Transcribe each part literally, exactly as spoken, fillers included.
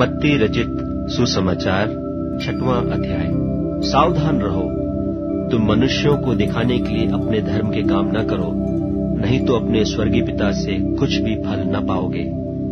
मत्ती रचित सुसमाचार छठवां अध्याय। सावधान रहो, तुम मनुष्यों को दिखाने के लिए अपने धर्म के काम न करो, नहीं तो अपने स्वर्गीय पिता से कुछ भी फल न पाओगे।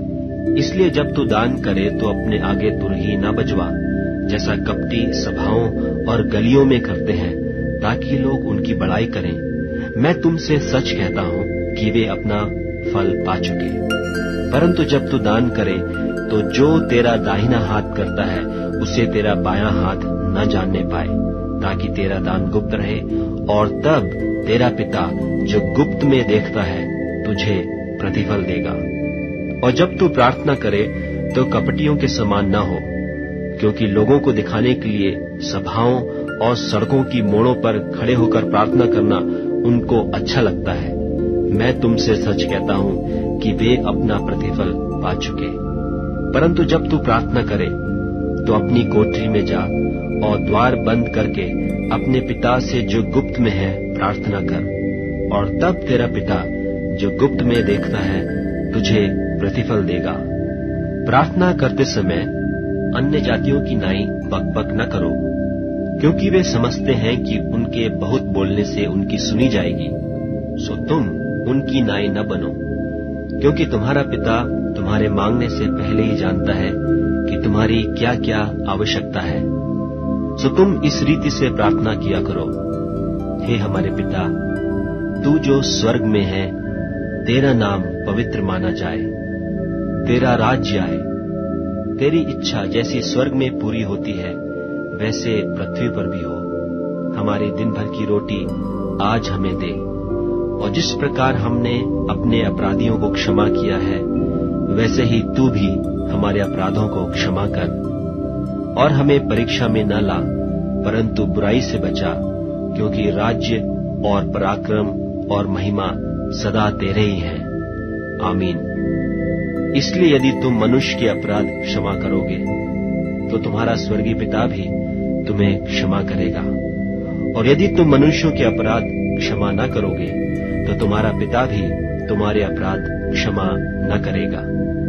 इसलिए जब तू दान करे तो अपने आगे तुरही न बजवा, जैसा कपटी सभाओं और गलियों में करते हैं, ताकि लोग उनकी बड़ाई करें। मैं तुमसे सच कहता हूँ कि वे अपना फल पा चुके। परंतु जब तू दान करे तो जो तेरा दाहिना हाथ करता है उसे तेरा बायां हाथ न जानने पाए, ताकि तेरा दान गुप्त रहे, और तब तेरा पिता जो गुप्त में देखता है तुझे प्रतिफल देगा। और जब तू प्रार्थना करे तो कपटियों के समान न हो, क्योंकि लोगों को दिखाने के लिए सभाओं और सड़कों की मोड़ों पर खड़े होकर प्रार्थना करना उनको अच्छा लगता है। मैं तुमसे सच कहता हूँ कि वे अपना प्रतिफल पा चुके। परंतु जब तू प्रार्थना करे तो अपनी कोठरी में जा और द्वार बंद करके अपने पिता से जो गुप्त में है प्रार्थना कर, और तब तेरा पिता जो गुप्त में देखता है तुझे प्रतिफल देगा। प्रार्थना करते समय अन्य जातियों की नाई बकबक न करो, क्योंकि वे समझते हैं कि उनके बहुत बोलने से उनकी सुनी जाएगी। सो तुम उनकी नाई न बनो, क्योंकि तुम्हारा पिता तुम्हारे मांगने से पहले ही जानता है कि तुम्हारी क्या क्या आवश्यकता है। सो तुम इस रीति से प्रार्थना किया करो, हे हमारे पिता, तू जो स्वर्ग में है, तेरा नाम पवित्र माना जाए, तेरा राज्य आए, तेरी इच्छा जैसी स्वर्ग में पूरी होती है वैसे पृथ्वी पर भी हो। हमारी दिन भर की रोटी आज हमें दे, और जिस प्रकार हमने अपने अपराधियों को क्षमा किया है वैसे ही तू भी हमारे अपराधों को क्षमा कर, और हमें परीक्षा में न ला, परंतु बुराई से बचा, क्योंकि राज्य और पराक्रम और महिमा सदा तेरे ही हैं। आमीन। इसलिए यदि तुम मनुष्य के अपराध क्षमा करोगे तो तुम्हारा स्वर्गीय पिता भी तुम्हें क्षमा करेगा, और यदि तुम मनुष्यों के अपराध क्षमा न करोगे तो तुम्हारा पिता भी तुम्हारे अपराध क्षमा न करेगा।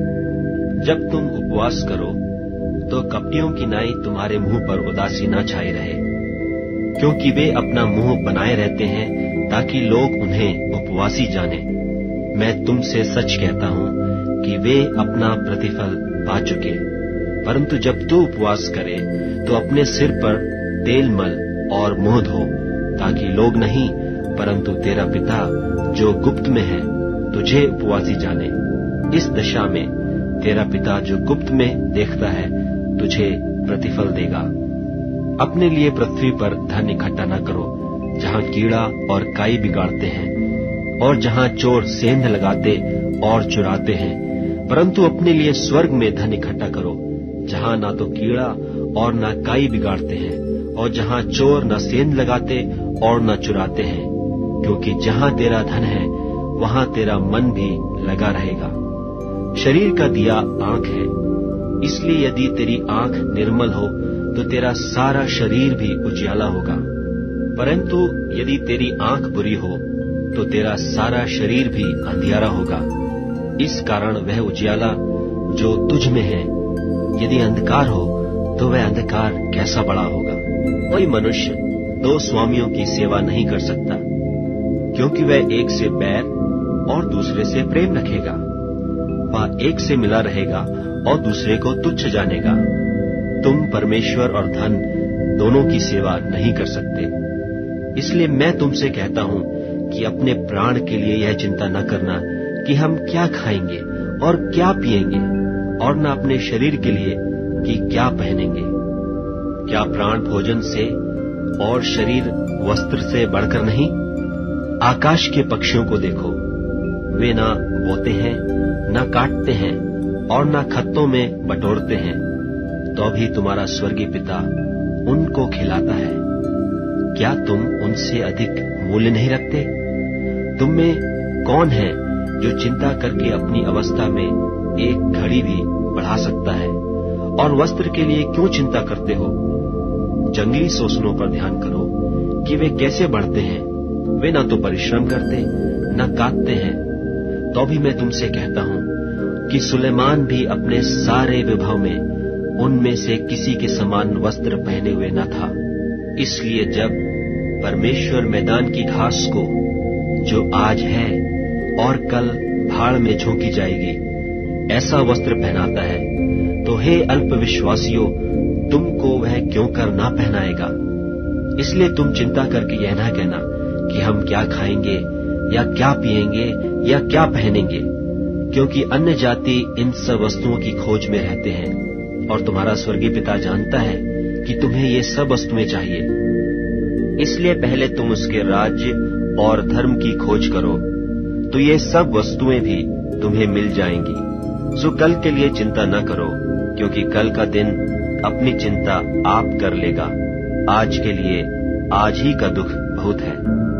जब तुम उपवास करो तो कपटियों की नाई तुम्हारे मुंह पर उदासी न छाई रहे, क्योंकि वे अपना मुंह बनाए रहते हैं ताकि लोग उन्हें उपवासी जाने। मैं तुमसे सच कहता हूँ कि वे अपना प्रतिफल पा चुके। परंतु जब तू उपवास करे तो अपने सिर पर तेल मल और मुंह धो, ताकि लोग नहीं परंतु तेरा पिता जो गुप्त में है तुझे उपवासी जाने। इस दशा में तेरा पिता जो गुप्त में देखता है तुझे प्रतिफल देगा। अपने लिए पृथ्वी पर धन इकट्ठा न करो, जहाँ कीड़ा और काई बिगाड़ते हैं और जहाँ चोर सेंध लगाते और चुराते हैं, परंतु अपने लिए स्वर्ग में धन इकट्ठा करो, जहाँ ना तो कीड़ा और न काई बिगाड़ते हैं और जहाँ चोर न सेंध लगाते और न चुराते हैं, क्योंकि जहाँ तेरा धन है वहाँ तेरा मन भी लगा रहेगा। शरीर का दिया आंख है, इसलिए यदि तेरी आंख निर्मल हो तो तेरा सारा शरीर भी उजियाला होगा। परंतु यदि तेरी आंख बुरी हो तो तेरा सारा शरीर भी अंधियारा होगा। इस कारण वह उजियाला जो तुझ में है, यदि अंधकार हो तो वह अंधकार कैसा बड़ा होगा। कोई मनुष्य दो स्वामियों की सेवा नहीं कर सकता, क्योंकि वह एक से बैर और दूसरे से प्रेम रखेगा, वह एक से मिला रहेगा और दूसरे को तुच्छ जानेगा। तुम परमेश्वर और धन दोनों की सेवा नहीं कर सकते। इसलिए मैं तुमसे कहता हूँ कि अपने प्राण के लिए यह चिंता न करना कि हम क्या खाएंगे और क्या पिएंगे, और न अपने शरीर के लिए कि क्या पहनेंगे। क्या प्राण भोजन से और शरीर वस्त्र से बढ़कर नहीं? आकाश के पक्षियों को देखो, वे ना बोते हैं, न काटते हैं और न खत्तों में बटोरते हैं, तो भी तुम्हारा स्वर्गीय पिता उनको खिलाता है। क्या तुम उनसे अधिक मूल्य नहीं रखते? तुम में कौन है जो चिंता करके अपनी अवस्था में एक घड़ी भी बढ़ा सकता है? और वस्त्र के लिए क्यों चिंता करते हो? जंगली सोसनों पर ध्यान करो कि वे कैसे बढ़ते हैं। वे न तो परिश्रम करते न काटते हैं, तो भी मैं तुमसे कहता हूँ कि सुलेमान भी अपने सारे वैभव में उनमें से किसी के समान वस्त्र पहने हुए न था। इसलिए जब परमेश्वर मैदान की घास को, जो आज है और कल भाड़ में झोंकी जाएगी, ऐसा वस्त्र पहनाता है, तो हे अल्पविश्वासियों, तुमको वह क्यों कर ना पहनाएगा। इसलिए तुम चिंता करके यह ना कहना कि हम क्या खाएंगे या क्या पिएंगे या क्या पहनेंगे, क्योंकि अन्य जाति इन सब वस्तुओं की खोज में रहते हैं, और तुम्हारा स्वर्गीय पिता जानता है कि तुम्हें ये सब वस्तुएं चाहिए। इसलिए पहले तुम उसके राज्य और धर्म की खोज करो, तो ये सब वस्तुएं भी तुम्हें मिल जाएंगी। सो कल के लिए चिंता न करो, क्योंकि कल का दिन अपनी चिंता आप कर लेगा। आज के लिए आज ही का दुख बहुत है।